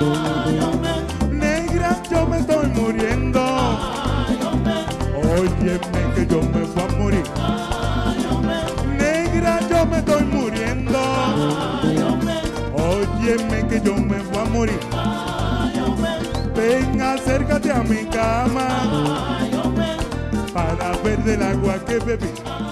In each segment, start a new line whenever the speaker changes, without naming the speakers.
Negra, yo me estoy muriendo. Óyeme que yo me voy a morir. Negra, yo me estoy muriendo. Óyeme que yo me voy a morir. Ven, acércate a mi cama para ver del agua que bebí.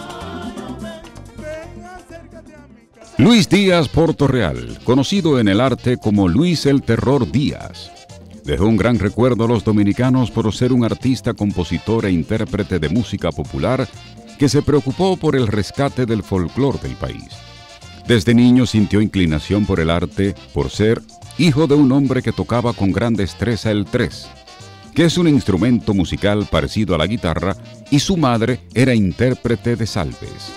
Ven, acércate a mi cama.
Luis Díaz Portorreal, conocido en el arte como Luis el Terror Díaz, dejó un gran recuerdo a los dominicanos por ser un artista, compositor e intérprete de música popular que se preocupó por el rescate del folclore del país. Desde niño sintió inclinación por el arte por ser hijo de un hombre que tocaba con gran destreza el tres, que es un instrumento musical parecido a la guitarra, y su madre era intérprete de salves.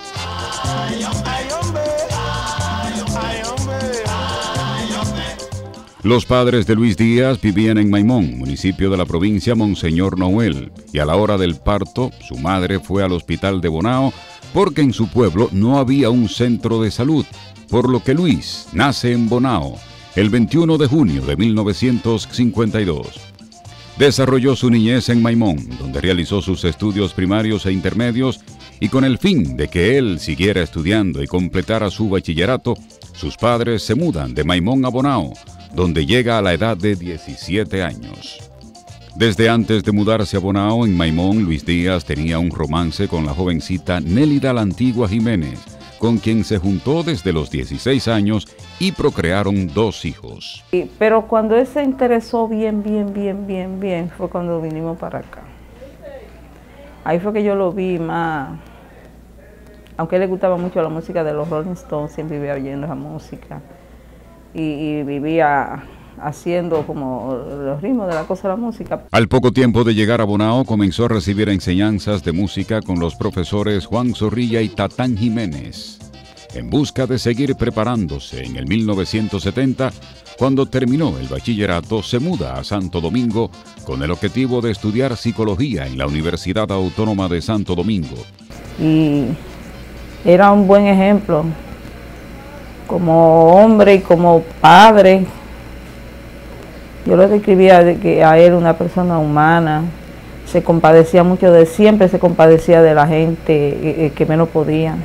Los padres de Luis Díaz vivían en Maimón, municipio de la provincia Monseñor Noel, y a la hora del parto, su madre fue al hospital de Bonao porque en su pueblo no había un centro de salud, por lo que Luis nace en Bonao el 21 de junio de 1952. Desarrolló su niñez en Maimón, donde realizó sus estudios primarios e intermedios, y con el fin de que él siguiera estudiando y completara su bachillerato, sus padres se mudan de Maimón a Bonao, donde llega a la edad de 17 años. Desde antes de mudarse a Bonao, en Maimón, Luis Díaz tenía un romance con la jovencita Nélida la Antigua Jiménez, con quien se juntó desde los 16 años y procrearon 2 hijos.
Pero cuando él se interesó bien, fue cuando vinimos para acá. Ahí fue que yo lo vi más, aunque a él le gustaba mucho la música de los Rolling Stones, siempre vivía oyendo esa música. Y vivía haciendo como los ritmos de la cosa de la música.
Al poco tiempo de llegar a Bonao, comenzó a recibir enseñanzas de música con los profesores Juan Zorrilla y Tatán Jiménez. En busca de seguir preparándose, en el 1970, cuando terminó el bachillerato, se muda a Santo Domingo con el objetivo de estudiar psicología en la Universidad Autónoma de Santo Domingo.
Y era un buen ejemplo como hombre y como padre. Yo lo describía de que a él una persona humana, se compadecía mucho de él, siempre se compadecía de la gente que menos podía.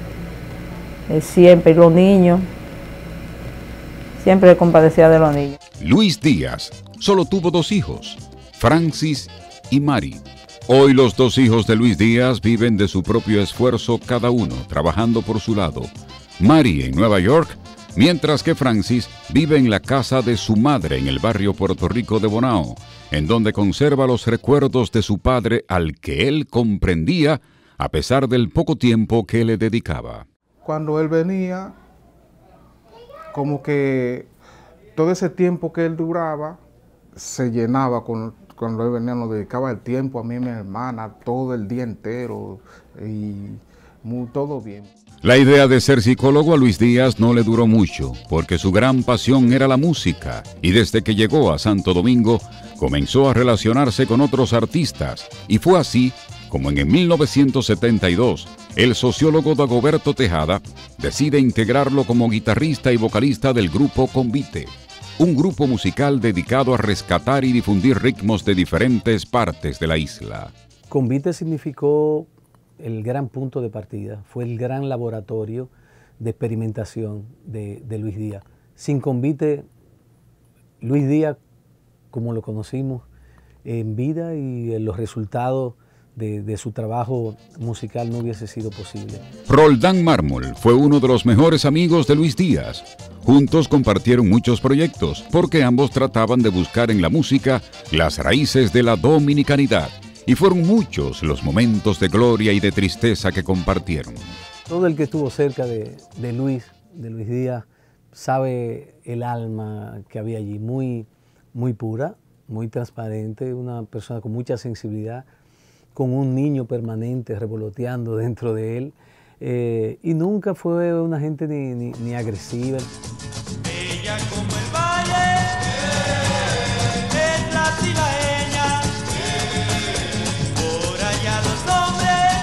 Siempre, los niños, siempre se compadecía de los niños.
Luis Díaz solo tuvo 2 hijos, Francis y Mari. Hoy los 2 hijos de Luis Díaz viven de su propio esfuerzo cada uno, trabajando por su lado. Mari en Nueva York, mientras que Francis vive en la casa de su madre en el barrio Puerto Rico de Bonao, en donde conserva los recuerdos de su padre al que él comprendía a pesar del poco tiempo que le dedicaba.
Cuando él venía, como que todo ese tiempo que él duraba se llenaba cuando él venía, nos dedicaba el tiempo a mí y a mi hermana todo el día entero y todo bien.
La idea de ser psicólogo a Luis Díaz no le duró mucho, porque su gran pasión era la música, y desde que llegó a Santo Domingo, comenzó a relacionarse con otros artistas, y fue así como en 1972, el sociólogo Dagoberto Tejada decide integrarlo como guitarrista y vocalista del grupo Convite, un grupo musical dedicado a rescatar y difundir ritmos de diferentes partes de la isla.
Convite significó el gran punto de partida, fue el gran laboratorio de experimentación de Luis Díaz. Sin Convite, Luis Díaz, como lo conocimos en vida y en los resultados de su trabajo musical, no hubiese sido posible. Roldán
Mármol fue uno de los mejores amigos de Luis Díaz. Juntos compartieron muchos proyectos, porque ambos trataban de buscar en la música las raíces de la dominicanidad. Y fueron muchos los momentos de gloria y de tristeza que compartieron.
Todo el que estuvo cerca de Luis Díaz, sabe el alma que había allí, muy pura, muy transparente, una persona con mucha sensibilidad, con un niño permanente revoloteando dentro de él, y nunca fue una gente ni agresiva.
Bella como el valle, es la cibaeña, por allá los hombres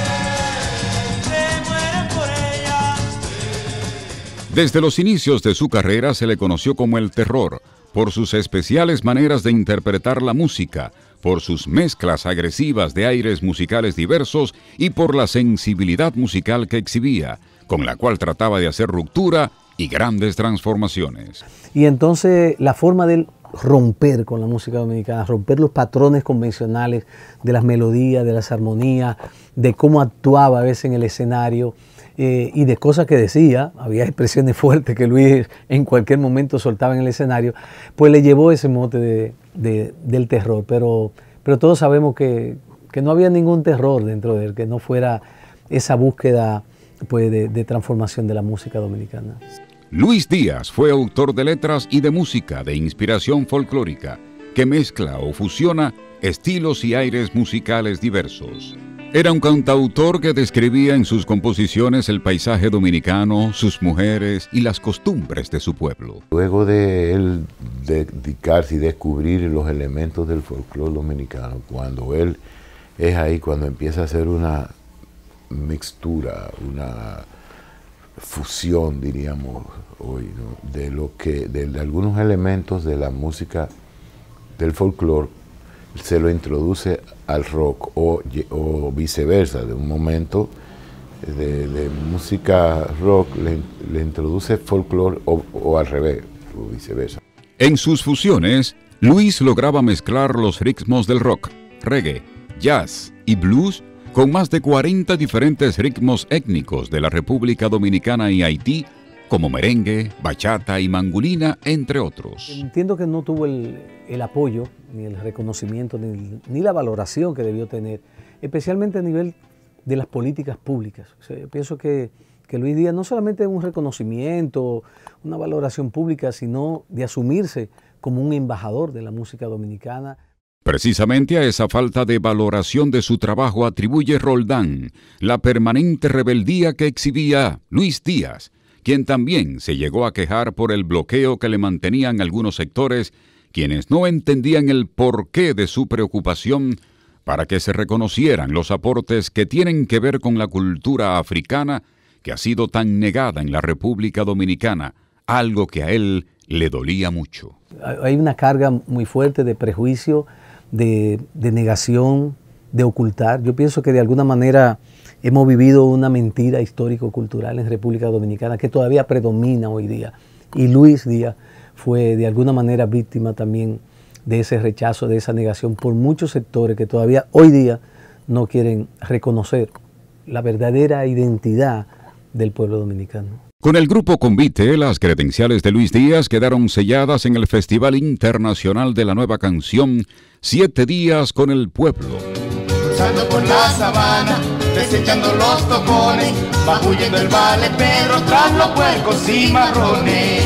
se mueren por ella.
Desde los inicios de su carrera se le conoció como el Terror, por sus especiales maneras de interpretar la música, por sus mezclas agresivas de aires musicales diversos y por la sensibilidad musical que exhibía, con la cual trataba de hacer ruptura y grandes transformaciones.
Y entonces la forma de él romper con la música dominicana, romper los patrones convencionales de las melodías, de las armonías, de cómo actuaba a veces en el escenario y de cosas que decía, había expresiones fuertes que Luis en cualquier momento soltaba en el escenario, pues le llevó ese mote del terror, pero todos sabemos que no había ningún terror dentro de él, que no fuera esa búsqueda pues, de transformación de la música dominicana.
Luis Díaz fue autor de letras y de música de inspiración folclórica, que mezcla o fusiona estilos y aires musicales diversos. Era un cantautor que describía en sus composiciones el paisaje dominicano, sus mujeres y las costumbres de su pueblo.
Luego de él dedicarse y descubrir los elementos del folclore dominicano, cuando él es ahí, cuando empieza a hacer una mixtura, una fusión, diríamos hoy, ¿no? de algunos elementos de la música del folclore, se lo introduce al rock o viceversa, de un momento de música rock le introduce folclore o al revés, o viceversa.
En sus fusiones, Luis lograba mezclar los ritmos del rock, reggae, jazz y blues con más de 40 diferentes ritmos étnicos de la República Dominicana y Haití, como merengue, bachata y mangulina, entre otros.
Entiendo que no tuvo el apoyo, ni el reconocimiento, ni la valoración que debió tener, especialmente a nivel de las políticas públicas. O sea, yo pienso que Luis Díaz no solamente es un reconocimiento, una valoración pública, sino de asumirse como un embajador de la música dominicana.
Precisamente a esa falta de valoración de su trabajo atribuye Roldán la permanente rebeldía que exhibía Luis Díaz, quien también se llegó a quejar por el bloqueo que le mantenían algunos sectores, quienes no entendían el porqué de su preocupación para que se reconocieran los aportes que tienen que ver con la cultura africana que ha sido tan negada en la República Dominicana, algo que a él le dolía mucho.
Hay una carga muy fuerte de prejuicio, de negación, de ocultar. Yo pienso que de alguna manera hemos vivido una mentira histórico-cultural en República Dominicana que todavía predomina hoy día. Y Luis Díaz fue de alguna manera víctima también de ese rechazo, de esa negación por muchos sectores que todavía hoy día no quieren reconocer la verdadera identidad del pueblo dominicano.
Con el grupo Convite, las credenciales de Luis Díaz quedaron selladas en el Festival Internacional de la Nueva Canción 7 días con el pueblo.
Cruzando por la sabana, desechando los tocones, va huyendo el vale Pedro tras los puercos y marrones.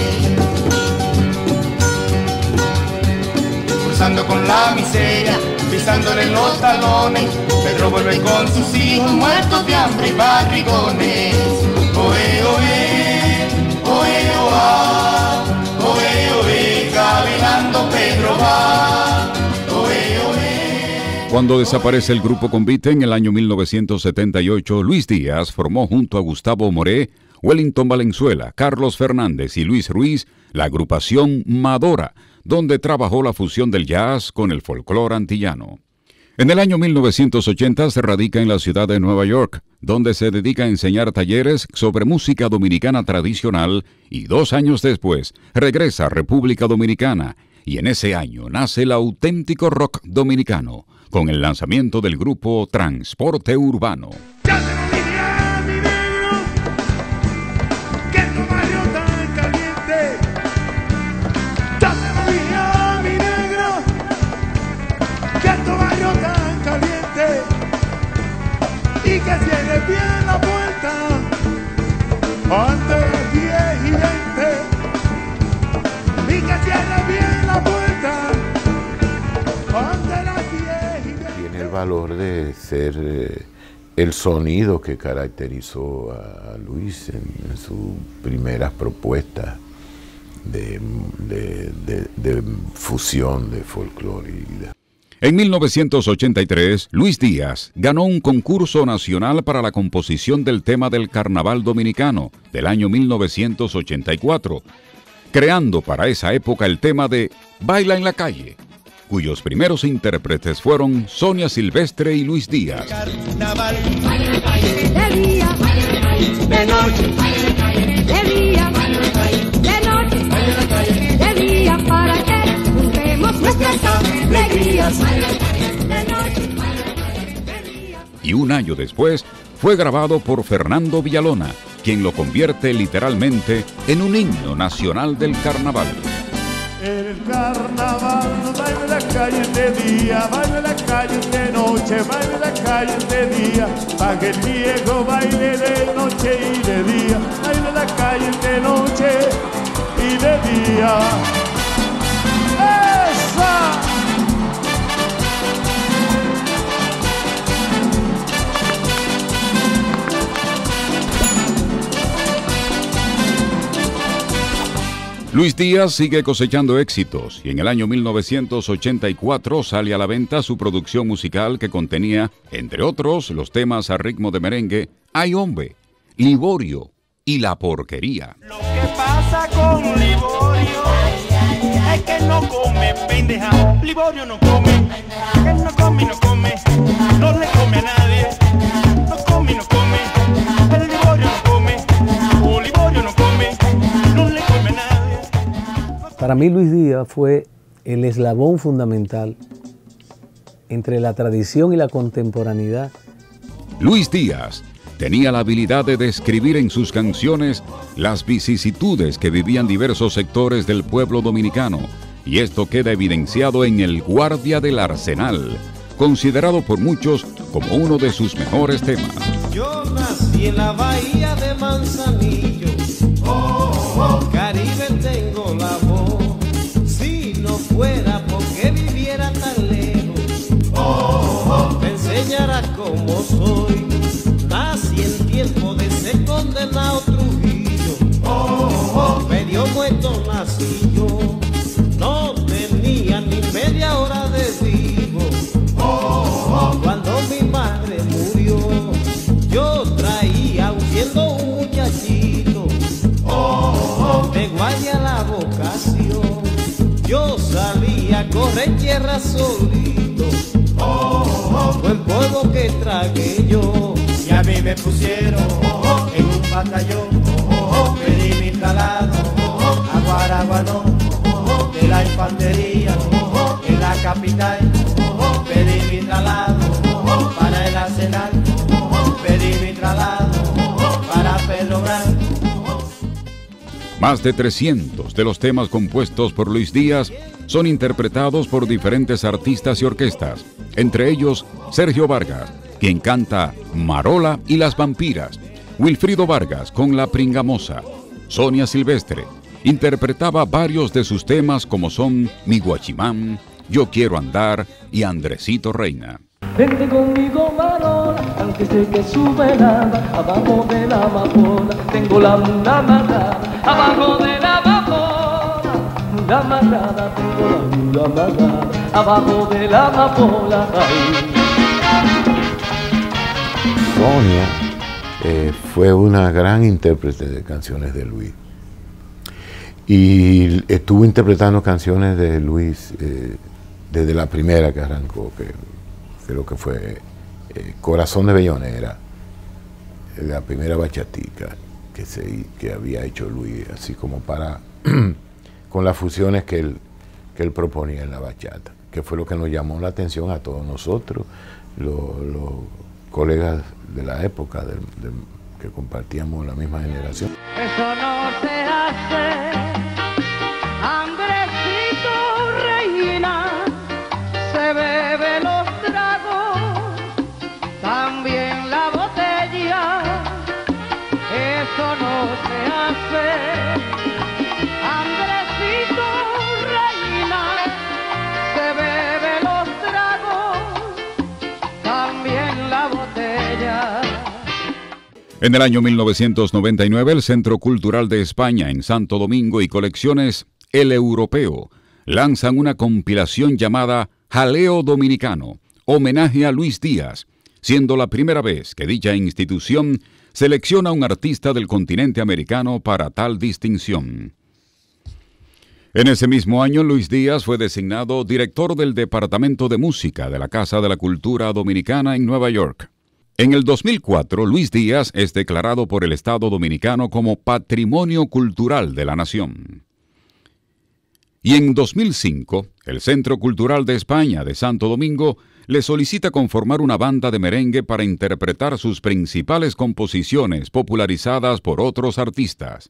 Cruzando con la miseria, pisándole en los talones, Pedro vuelve con sus hijos muertos de hambre y barrigones. Oe, oe, oe, oa, oe, oe, caminando Pedro va. Oe, oe.
Cuando desaparece el grupo Convite en el año 1978, Luis Díaz formó junto a Gustavo Moré, Wellington Valenzuela, Carlos Fernández y Luis Ruiz la agrupación Madora, donde trabajó la fusión del jazz con el folclore antillano. En el año 1980 se radica en la ciudad de Nueva York, donde se dedica a enseñar talleres sobre música dominicana tradicional y 2 años después regresa a República Dominicana y en ese año nace el auténtico rock dominicano con el lanzamiento del grupo Transporte Urbano.
Ya te lo dije a mi negro, que tu barrio tan caliente. Ya te lo dije a mi negro, que tu barrio tan caliente. Y que cierres bien la puerta ante las 10:20. Y que cierres bien la puerta ante las 10:20.
Tiene el valor de ser el sonido que caracterizó a Luis en sus primeras propuestas de fusión de folclore y de...
En 1983, Luis Díaz ganó un concurso nacional para la composición del tema del Carnaval Dominicano del año 1984, creando para esa época el tema de Baila en la calle, cuyos primeros intérpretes fueron Sonia Silvestre y Luis Díaz.
Carnaval,
De día, de noche, de día, de noche, de día, para que juntemos nuestras alegrías. De noche, de día.
Y un año después fue grabado por Fernando Villalona, quien lo convierte literalmente en un himno nacional del carnaval.
El carnaval baila en la calle de día, baila en la calle de noche, baila en la calle de día, para que el viejo baile de noche y de día, baila en la calle de noche y de día. ¡Esa!
Luis Díaz sigue cosechando éxitos y en el año 1984 sale a la venta su producción musical que contenía, entre otros, los temas a ritmo de merengue Ay Hombre, Liborio y La Porquería.
lo que pasa con Liborio es que no come, pendeja. Liborio no come, él no come y no come, no le come a nadie, no come y no come, el Liborio no come, o Liborio no come, no le come a nadie.
Para mí Luis Díaz fue el eslabón fundamental entre la tradición y la contemporaneidad.
Luis Díaz tenía la habilidad de describir en sus canciones las vicisitudes que vivían diversos sectores del pueblo dominicano, y esto queda evidenciado en El Guardia del Arsenal, considerado por muchos como uno de sus mejores temas.
Yo nací en la bahía de Manzanillo, Caribe tengo la voz, si no fuera porque viviera tan lejos, me enseñara cómo soy, nací en tiempo de ese condenado Trujillo, medio muerto nací yo, no tenía ni media hora de vivo, cuando mi madre murió, yo traía siendo un muchachito, de guaya la vocación, yo salía a correr tierra solito, fue el polvo que tragué yo,
Y a mí me pusieron en un batallón, pedí mi instalado a Guaraguanó, de la infantería en la capital, pedí mi traslado para el Arsenal, pedí mi traslado para Pedro Branco.
Más de 300 de los temas compuestos por Luis Díaz son interpretados por diferentes artistas y orquestas, entre ellos Sergio Vargas, quien canta Marola y las Vampiras, Wilfrido Vargas con La Pringamosa, Sonia Silvestre interpretaba varios de sus temas como son Mi Guachimán, Yo Quiero Andar y Andresito Reina.
Vente conmigo, Marola, aunque sé que sube nada, abajo de la amapola, tengo la mula amarrada, abajo de la amapola, mula amarrada, tengo la mula amarrada, abajo de la amapola, ay.
Sonia fue una gran intérprete de canciones de Luis y estuvo interpretando canciones de Luis desde la primera que arrancó, que creo que fue Corazón de Bellonera, la primera bachatica que había hecho Luis, así como para con las fusiones que él proponía en la bachata, que fue lo que nos llamó la atención a todos nosotros, los colegas de la época que compartíamos la misma generación.
Eso no se hace, Andresito Reina, se bebe los tragos, también la botella, eso no se hace, Andresito Reina, se bebe los tragos, también la botella.
En el año 1999, el Centro Cultural de España en Santo Domingo y Colecciones El Europeo lanzan una compilación llamada Jaleo Dominicano, homenaje a Luis Díaz, siendo la primera vez que dicha institución selecciona a un artista del continente americano para tal distinción. En ese mismo año, Luis Díaz fue designado director del Departamento de Música de la Casa de la Cultura Dominicana en Nueva York. En el 2004, Luis Díaz es declarado por el Estado Dominicano como Patrimonio Cultural de la Nación. Y en 2005, el Centro Cultural de España de Santo Domingo le solicita conformar una banda de merengue para interpretar sus principales composiciones popularizadas por otros artistas.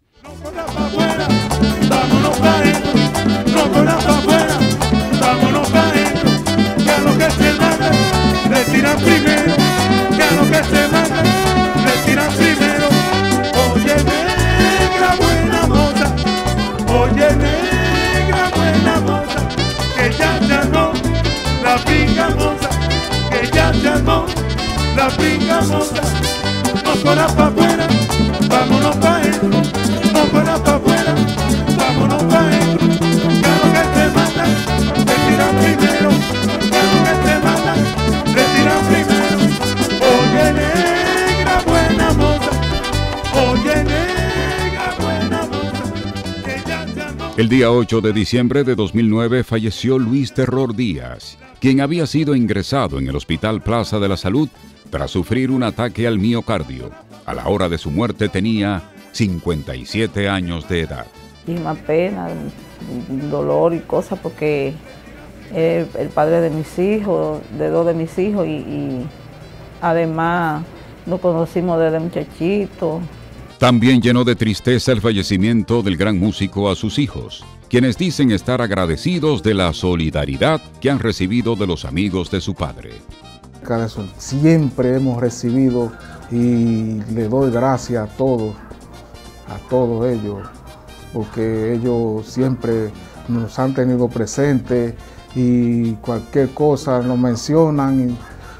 Vámonos pa' adentro, no corras pa' afuera, vámonos pa' adentro, que a lo que se manda, le tiran primero, que a lo que se manda, le tiran primero. Oye negra buena moza, oye negra buena moza, que ya se armó la pinga moza, que ya se armó la pinga moza. No corras pa' afuera, vámonos pa' adentro, no corras pa' afuera. Vámonos pa' adentro, que a lo que te matan, le tiran primero, que a lo que te matan, le tiran primero. Oye negra buena moza, oye negra buena moza, que ya se armó.
El día 8 de diciembre de 2009 falleció Luis Terror Díaz, quien había sido ingresado en el Hospital Plaza de la Salud tras sufrir un ataque al miocardio. A la hora de su muerte tenía 57 años de edad.
Y más pena, dolor y cosas, porque el padre de mis hijos, de dos de mis hijos, y además nos conocimos desde muchachito.
También llenó de tristeza el fallecimiento del gran músico a sus hijos, quienes dicen estar agradecidos de la solidaridad que han recibido de los amigos de su padre.
Siempre hemos recibido y le doy gracias a todos ellos, porque ellos siempre nos han tenido presentes y cualquier cosa nos mencionan.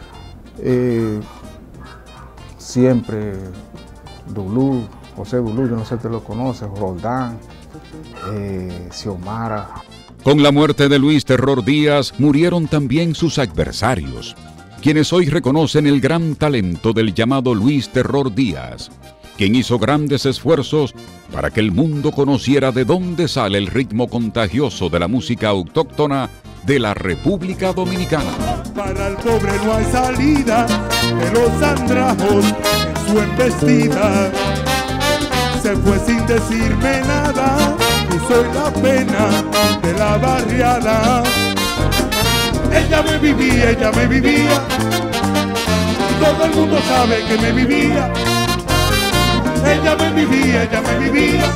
Siempre Dulú, José Dulú, yo no sé si te lo conoces, Roldán, Xiomara.
Con la muerte de Luis Terror Díaz murieron también sus adversarios, quienes hoy reconocen el gran talento del llamado Luis Terror Díaz, quien hizo grandes esfuerzos para que el mundo conociera de dónde sale el ritmo contagioso de la música autóctona de la República Dominicana.
Para el pobre no hay salida de los andrajos en su embestida. Se fue sin decirme nada y soy la pena de la barriada. Ella me vivía, todo el mundo sabe que me vivía. Ella me vivía,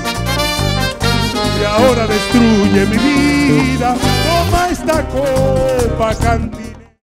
y ahora destruye mi vida. Toma esta copa, cantina.